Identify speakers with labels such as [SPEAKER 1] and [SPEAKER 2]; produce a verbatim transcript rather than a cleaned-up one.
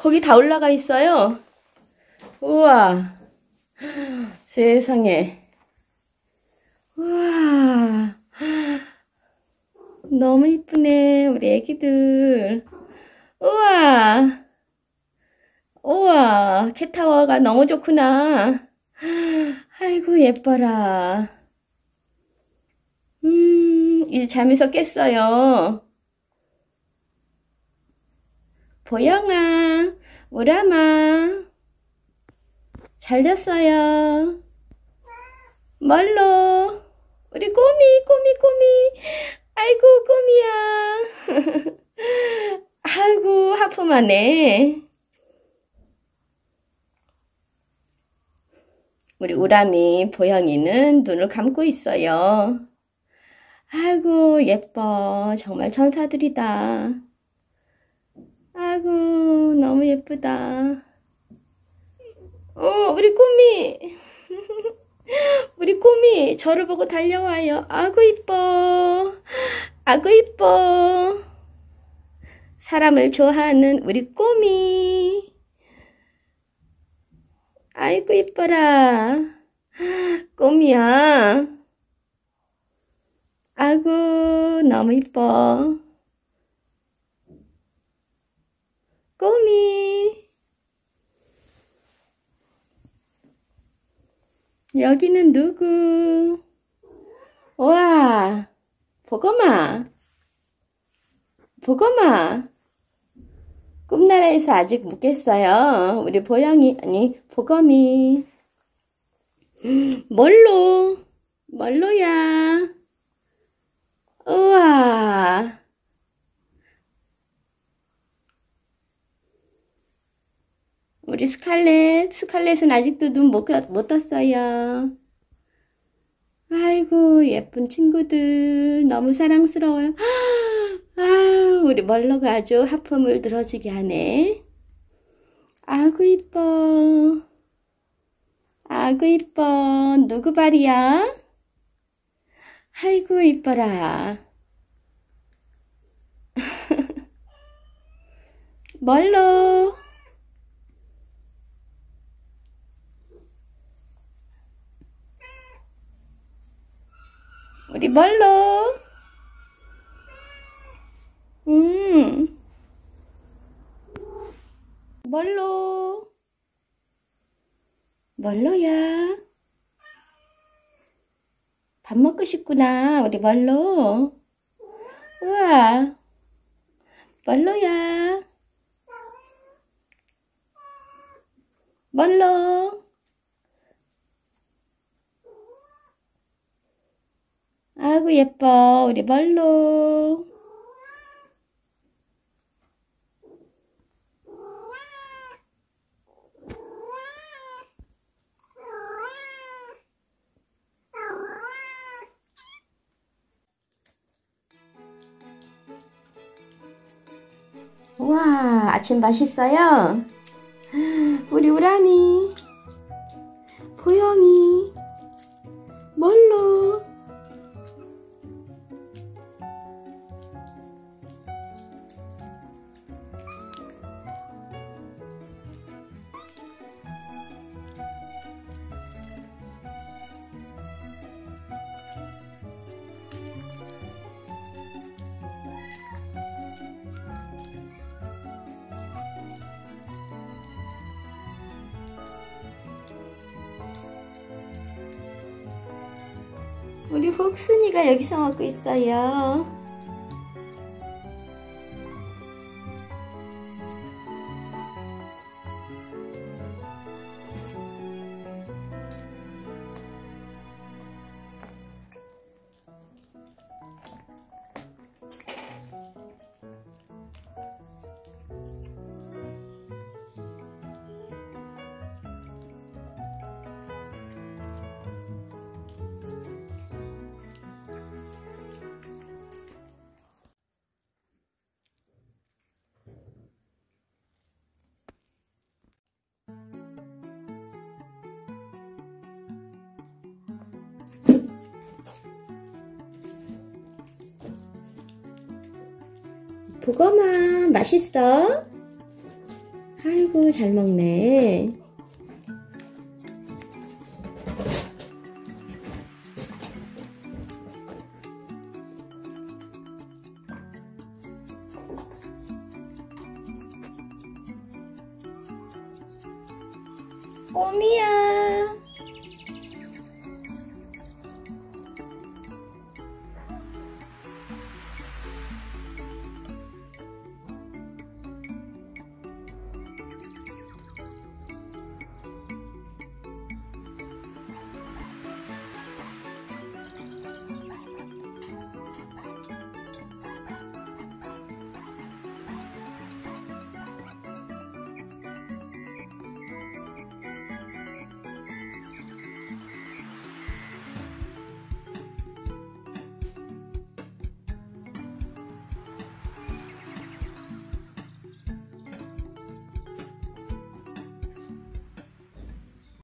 [SPEAKER 1] 거기 다 올라가 있어요. 우와, 세상에. 우와, 너무 이쁘네, 우리 애기들. 우와, 우와, 캣타워가 너무 좋구나. 아이고, 예뻐라. 음, 이제 잠에서 깼어요. 보영아, 우람아, 잘 잤어요. 멀로, 우리 꼬미, 꼬미, 꼬미. 아이고, 꼬미야. 아이고, 하품하네. 우리 우람이, 보영이는 눈을 감고 있어요. 아이고, 예뻐. 정말 천사들이다. 아이고, 너무 예쁘다. 어, 우리 꼬미. 우리 꼬미, 저를 보고 달려와요. 아이고, 이뻐. 아이고, 이뻐. 사람을 좋아하는 우리 꼬미. 아이고, 이뻐라. 꼬미야. 아이고, 너무 이뻐. 꼬미. 여기는 누구? 와, 보검아. 보검아. 꿈나라에서 아직 못 깼어요. 우리 보영이, 아니, 보검이. 뭘로? 뭘로야? 우와. 우리 스칼렛, 스칼렛은 아직도 눈 못, 못 떴어요. 아이고, 예쁜 친구들. 너무 사랑스러워요. 아유, 우리 멀로가 아주 하품을 들어주게 하네. 아이고, 이뻐. 아이고, 이뻐. 누구 발이야? 아이고, 이뻐라. 멀로. 우리 멀로. 음. 멀로. 멀로야. 밥 먹고 싶구나, 우리 멀로. 우와. 멀로야. 멀로. 아이고, 예뻐, 우리 멀로. 우와, 아침 맛있어요? 우리 우람이, 보영이, 멀로. 우리 복순이가 여기서 먹고 있어요. 보검아, 맛있어? 아이고, 잘 먹네. 꼬미야.